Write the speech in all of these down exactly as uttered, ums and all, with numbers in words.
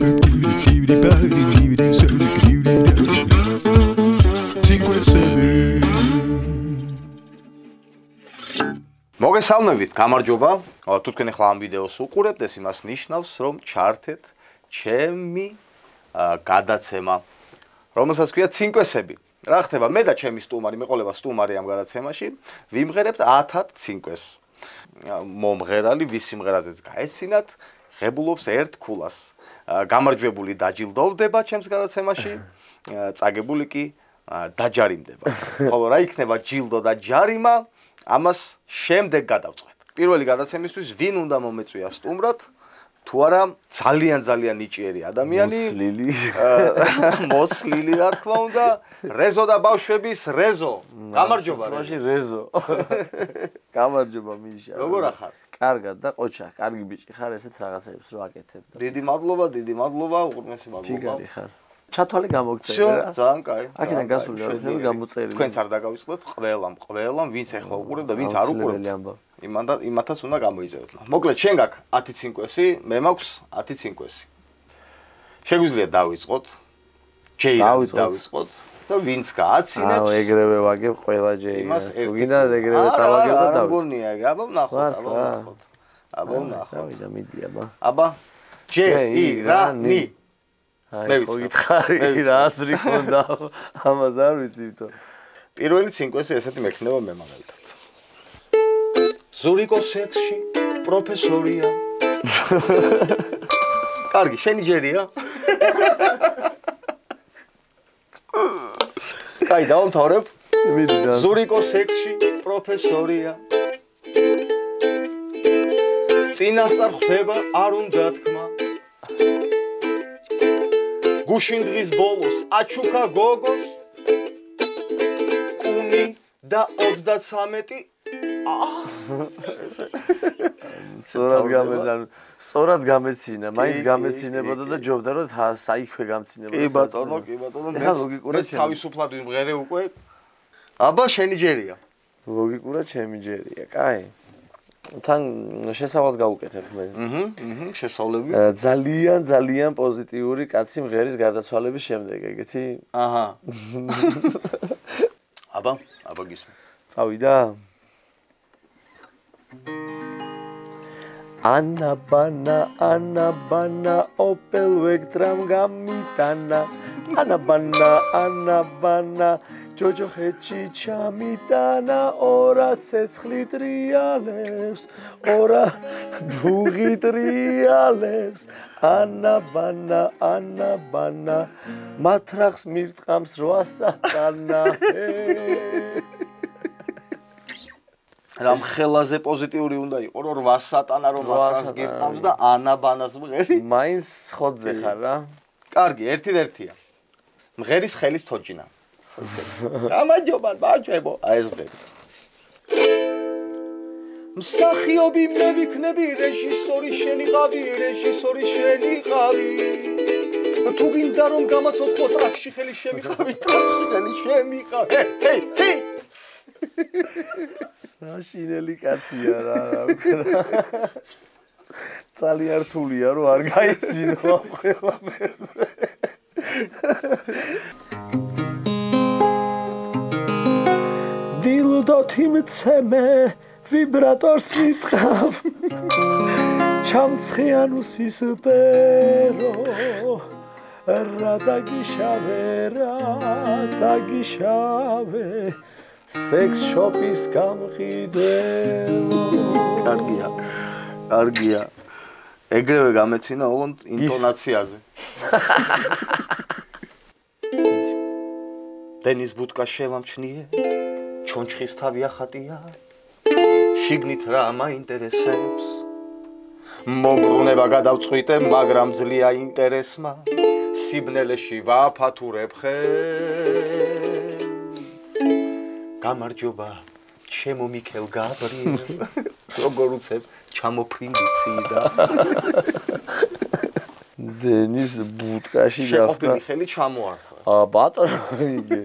მოგესალმებით, გამარჯობა. თუ თქვენ ახლა ამ ვიდეოს უყურებთ, ეს იმას ნიშნავს, რომ ჩართეთ ჩემი გადაცემა, რომელსაც ქვია ცინკვესები. რა ხდება? მე და ჩემი სტუმარი, მეყოლება სტუმარი ამ გადაცემაში, ვიმღერებთ ათად ცინკვეს. მომღერალი, ვის სიმღერაზეც გაეცინათ, ღებულობს ერთ ქულას. გამარჯვებული დაჯილდოვდება ჩემს გადაცემაში, წაგებული კი დაჯარიმდება. ხოლო რა იქნება ჯილდო და ჯარიმა? ამას შემდეგ გადავწყვეტ. პირველი გადაცემისთვის ვინ უნდა მომეწვია სტუმრად? თუ არა ძალიან ძალიან ნიჭიერი ადამიანი, მოცლილი. მოცლილი რა თქმა უნდა, რეზო და ბავშვების რეზო. გამარჯობა რეზო. რეზო. გამარჯობა მიშა. როგორ ახარ? კარგად და ყოჩა, კარგი ბიჭი ხარ, ესეთ რაღაცებს რო აკეთებ და. დიდი მადლობა, დიდი მადლობა, უღრმესი მადლობა. ჯიგარი ხარ. ჩათვალე გამოგწერე რა. რა. ძალიან კაი. აქედან გასული რა, გამოწერილი. თქვენც არ დაგავიწყდეთ ყველამ, ყველამ, ვინც ახლა უყურებ და ვინც არ უყურებ. იმანდა იმათაც უნდა გამოიწეროთ. მოკლედ, შენ გაქვს ათი ცინკვესი, მე მაქვს ათი ცინკვესი. შეგვიძლია დავიწყოთ. ჯეირად დავიწყოთ და ვინც გააცინებს. აუ, ეგრევე ვაგებ ყველა ჯეირას. თუ გინდა ეგრევე წავაგებ და დავიწყოთ. გონია, აბა ვნახოთ, აბა ვნახოთ. აბა ვნახოთ. წავიდა მიდი აბა. აბა ჯეირანი. მე ვიცხარი რა აზრი ხონდა ამას არ ვიცი თო. პირველი ცინკვესი ესეთი მექნება მე მაგალითად. ზურიკო სექსში პროფესორია. კარგი, შენი ჯერია? კაი, დავამთავრებ. მიდი და. ზურიკო სექსში პროფესორია. წინასწარ ხდება არ უნდა თქმა. გუშინ დღის ბოლოს აჩუქა გოგოს. კუნი და ოცდათსამეტი სწორად გამეცან, სწორად გამეცინა, მაინც გამეცინებოდა და ჯობდა რომ საიქვე გამცინებოდა. კი ბატონო, კი ბატონო. ეხლა ლოგიკურად მე თავისუფლად ვიმღერე უკვე. აბა შენი ჯერია. ლოგიკურად ჩემი ჯერია, კაი. თან შესავალს გავუკეთებ მე. აჰა, აჰა, შესავლები. ძალიან ძალიან პოზიტიური კაცი მღერის გარდაცვალების შემდეგ, ეგეთი? აჰა. აბა, აბა გისმე. წავიდა? ანა ბანა, ანა ბანა, ოპელ ვექტრამ გამიტანა. ანა ბანა, ანა ბანა, ჯოჯოხეთში ჩამიტანა, ორა ცეცხლი ტრიალებს, ორა ბუღი ტრიალებს. ანა ბანა, ანა ბანა, მათრახს მირტყამს რვა სატანა. რამ ხელაზე პოზიტიური უნდა იყოს, რომ რვა სატანა რომ მათრახს გირტყამს და ანა ბანას მღერი? მაინც ხოძე ხარ რა. კარგი, ერთი და ერთია. მღერის ხელის თოჯინა. გამარჯობა ბაჭებო, აი ეს მღერი. მსახიობი მე ვიქნები, რეჟისორი შენიყავი, რეჟისორი შენიყავი. თუ გინდა რომ გამაცოცხლო ტრაქში ხელი შემიყავი, ტრაქში ხელი შემიყავი. ჰეი, ჰეი. რა შინელი კაცია რა, რა ვქნა. ძალიან რთულია რომ არ გაიცინო ყველა მერზე. დილუდოთი მცემე ვიბრატორს მიტყავ ჩამცხიანუსის პერო რა დაგიშავე რა დაგიშავე სექს შოპის გამყიდველო. კარგია, კარგია. ეგრევე გამეცინა ოღონდ ინტონაციაზე. დენის ბუტკა შევამჩნიე, ჩონჩხის თავი ახატია, შიგნით რა მაინტერესებს. მოგრუნება გადავწყვიტე, მაგრამ ძლია ინტერესმა, სიბნელეში ვაფათურებ ხელს. გამარჯობა, ჩემო მიქელ გაბრიელ, როგორ უცებ ჩამოფრინდიცი და დენის ბუტკაში გახდა. შეყოფილი ხელი ჩამოართვა. აა ბატონო იგი.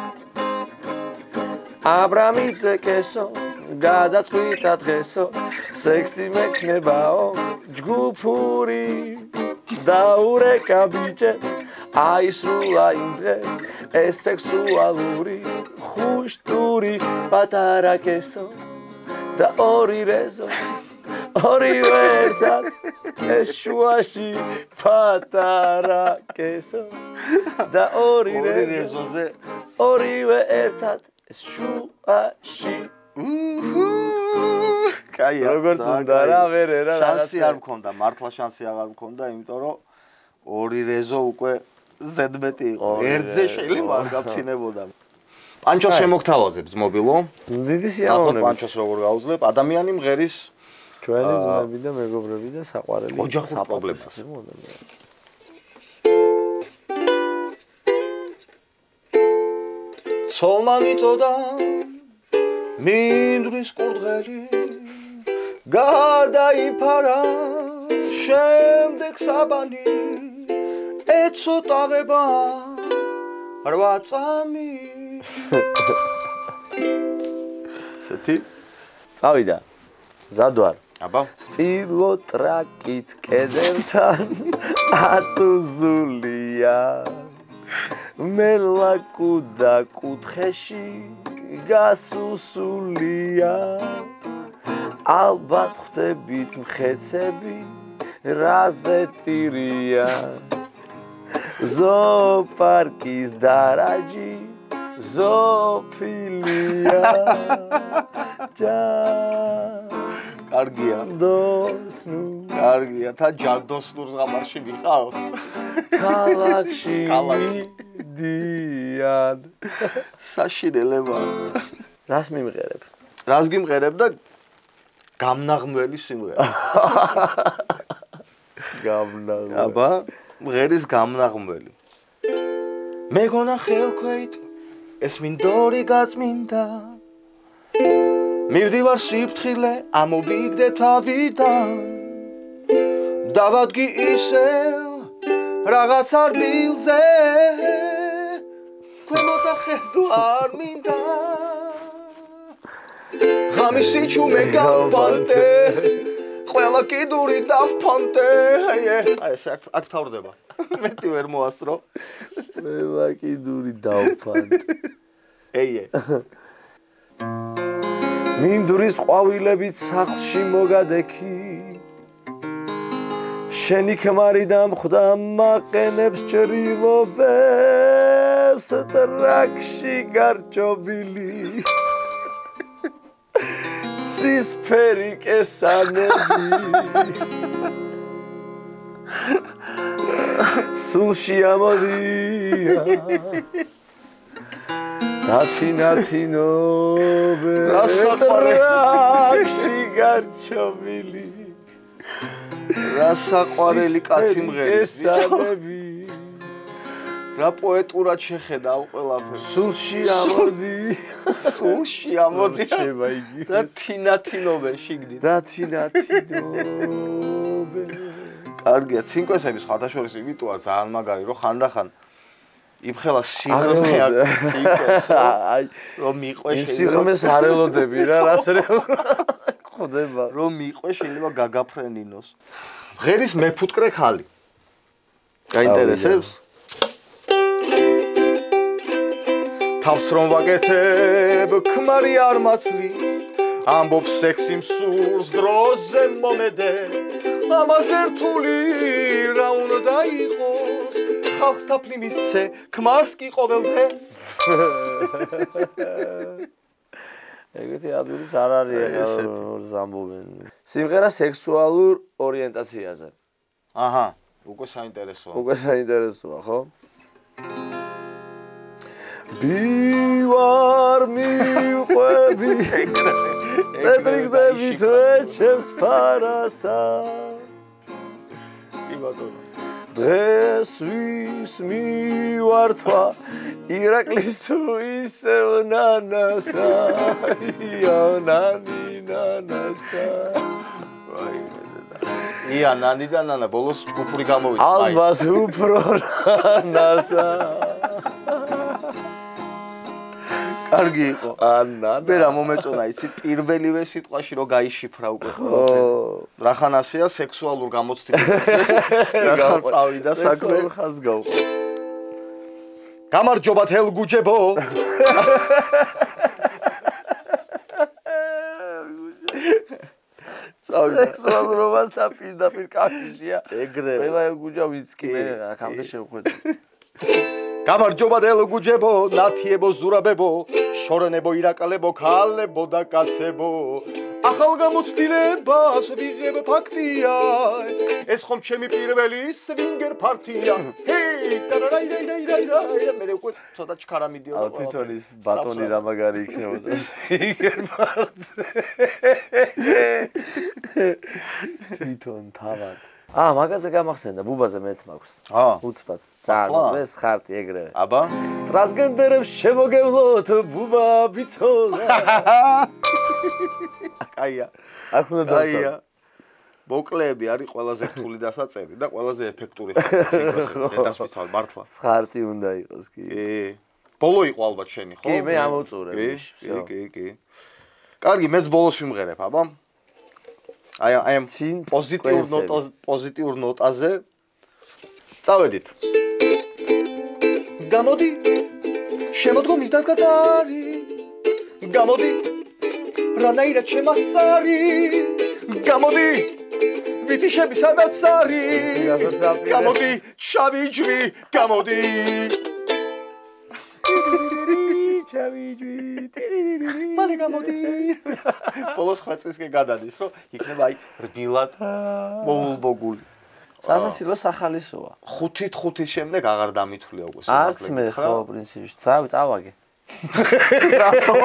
აბრამიძე კესო, გადაწყვიტა დღესო, სექსი მექნებაო ჯგუფური დაურეკა ბიჭებს აისრულა იმ დღეს ეს სექსუალური ხუშტური პატარა კესო და ორი რეზო ორივე ერთად ეს შუაში პატარა კესო და ორი რეზოზე ორივე ერთად ეს შუაში კაია როგორც უნდა რა ვერე რა შანსი არ მქონდა მართლა შანსი აღარ მქონდა იმიტომ რომ ორი რეზო უკვე ზედმეტი იყო ერთზე შეიძლება არ გავცინებოდა პანჩოს შემოგთავაზებ ძმობილო დიდი სიამოვნებით პანჩოს როგორ გაუძლებ ადამიანი მღერის ჩვენი ძმები და მეგობრები და საყვარელი ოჯახურ პრობლემას ცოლმა მიწოდა მინდვრის კურდღელი გადაიფარა შემდეგ საბანი ეცოტავება რვა წამი სეთი წავიდა ზადვარ აბა სპილო ტრაკით კედელთან ატუზულია მელაკუდა კუთხეში გასუსულია ალბათ ხვდებით მხეცები რაზეტირია ზოპარკის დარაჯი ზოფილია ჯა კარგია დოსნუ კარგია თა ჯადოსნურს ღამარში ვიყავს ქალაქში მიდიან საშინელება რას მიმღერებ რას გიმღერებ და გამნაღმველი სიმღერა გამნაღმველი აბა მღერის გამნაღმველი მეგონა ხელქვეით ეს მინდორი გაწმინდა მივდივარ სიფრთხილე ამოვიგდე თავიდან დავადგი ისევ რაღაც ადგილზე ქვემოთა ხეზო არ მინდა ღამისი ჩუმე გავფანტე ყველა კიდური დავფანტე აი ეს აქ თავდება მეტი ვერ მოასწრო ყველა კიდური დავფანტე ეიე მინდურის ყვავილებით სახლში მოგადექი შენი ქმარი დამხვდა მაყენებს ჭრილობებს ტრაქში გარჭობილი ცისფერი კესანები სულში ამოდია დათინათინობე ტრაქში გარჭობილი რა საყვარელი კაცი მღერის რა პოეტურად შეხედავ ყველაფერს სულში ამოდი სულში ამოდი რჩება იგი და თინათინობენ შიგნით და თინათინობენ კარგია ცინკვესების ხათაშორის იმიტოა ძალიან მაგარი რომ ხანდახან იმხელა სიღრმე აქ ცინკვეს აი რომ მიყვე შეიძლება სიღრმეს არ ელოდები რა რას ხდება რომ მიყვე შეიძლება გაგაფრენინოს მღერის მეფუტკრე ხალი გაინტერესებს თავს რომ ვაკეთებ ქმარი არ მაცლის ამბობს სექსი მსურს დროზე მომედე ამაზე რთული რა უნდა იყოს ხალხს თაფლი მისცე ქმარს კი ყოველდღე ეგეთი ადვილიც არ არის ზამბობენ სიმღერა სექსუალურ ორიენტაციაზე აჰა უკვე საინტერესოა უკვე საინტერესოა ხო ბივარ მიყვები ეტრიგზები თვეჩებს ფარასა კი ბატონო დღეს ვის მივართვა ირაკლის თუ ისევ ნანასა იონანი ნანასა ია ნანი და ნანა ბოლოს ჯგუფური გამოვიდა ალბას უფრო ნანასა კარგი იყო. ანა. მე რა მომეწონა იცი პირველივე სიტყვაში რომ გაიშიფრა უკვე ყველაფერი. რახანასია სექსუალურ გამოცდილებას. რახან წავიდა საქმე. ხას გავყო. გამარჯობა თელგუჯებო. სექსუალურობასთან პირდაპირ კავშირია. ეგრევე. ყველა ელგუჯა ვინც კი მე აქამდე შევხვეწი. გამარჯობა თელგუჯებო, ნათიებო ზურაბებო, შორნებო ირაკლებო, ქალებო და კაცებო. ახალ გამოცდილებას ვიღებ ფაქტია. ეს ხომ ჩემი პირველი სვინგერ პარტია. ჰეი, დარაიდაიდაიდაიდაი, მე უკვე ცოტა ჩქარა მიდიოდა. აუ თვითონ ის ბატონი რა მაგარი იქნებოდა. სვინგერ პარტია. თვითონ თავად. აა, მაგაზე გამახსენდა, ბუბაზე მეც მაქვს. აა, უცბად. ძალიან ეს ხარტი ეგრევე. აბა, ტრანსგენდერებს შემოგევლოთ ბუბა ბიცოლა. კაია. აქ უნდა დავტოვო. კაია. მოკლეები არის ყველაზე რთული დასაწერი და ყველაზე ეფექტური ხარტი. დედასვიცავ მართლა. ხარტი უნდა იყოს კი. კი. ბოლო იყო ალბათ შენი, ხო? კი, მე ამოვწურე. კი, კი, კი. კარგი, მეც ბოლოს ვიმღერებ, აბა. აი აი ამ პოზიტიურ ნოტაზე, პოზიტიურ ნოტაზე წავედით. გამოდი შემოდგომის დაგაწარი. გამოდი რანაირად შემაწარი. გამოდი ვიტიშები სადაც არის. გამოდი შავი ჯვი, გამოდი შავი ჯვი. მალე გამოდი. ბოლოს ხვეწისკენ გადადის, რომ იქნება აი რბილად მოულბოგული. სასაცილო სახალისოა. ხუთით ხუთის შემდეგ აღარ დამithვლია უკვე. არც მე ხო პრინციპში. წავ წავაგე. რატო?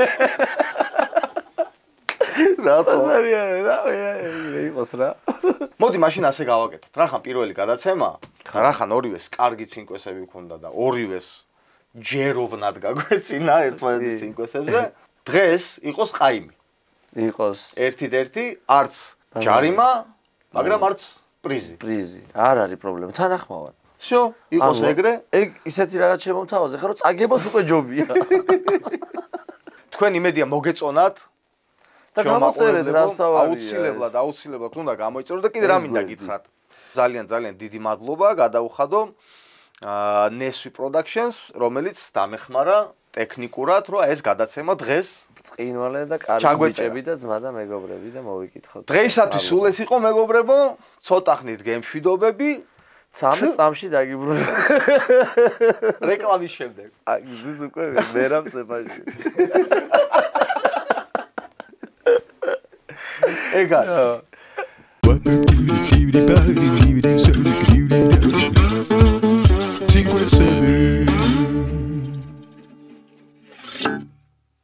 რატო? არია რა იყოს რა. მოდი მაშინ ასე გავაკეთოთ. რახან პირველი გადაცემა, რახან ორივეს კარგი ცინკვესები გქონდა და ორივეს ჯეროვნად გაგვეცინა ერთმანეთის ცინკვესებზე. დღეს იყოს ყაიმი. იყოს ერთით-ერთი არც ჯარიმა, მაგრამ არც პრიზი. პრიზი. არ არის პრობლემა. თანახმავარ. всё, იყოს ეგრე. ეგ ისეთი რაღაც შემომთავაზე ხარ, რომ წაგებას უკვე ჯობია. თქვენ იმედია მოგეწონათ. და გამოწერეთ რას თავარია. აუცილებლად, აუცილებლად უნდა გამოიწეროთ და კიდე რა მინდა გითხრათ. ძალიან ძალიან დიდი მადლობა გადაუხადო აა ნესვი პროდაქშენს, რომელიც დამეხმარა ტექნიკურად, რომ ეს გადაცემა დღეს წინვალე და კარგი ბიჭები და ძმა და მეგობრები და მოვიკითხოთ. დღეისათვის სულ ეს იყო მეგობრებო, ცოტა ხნით გემშვიდობები. ცამეტ წამში დაგიბრუნე. რეკლამის შემდეგ. აი, ზის უკვე მერამ სეფაში. ეგარ. What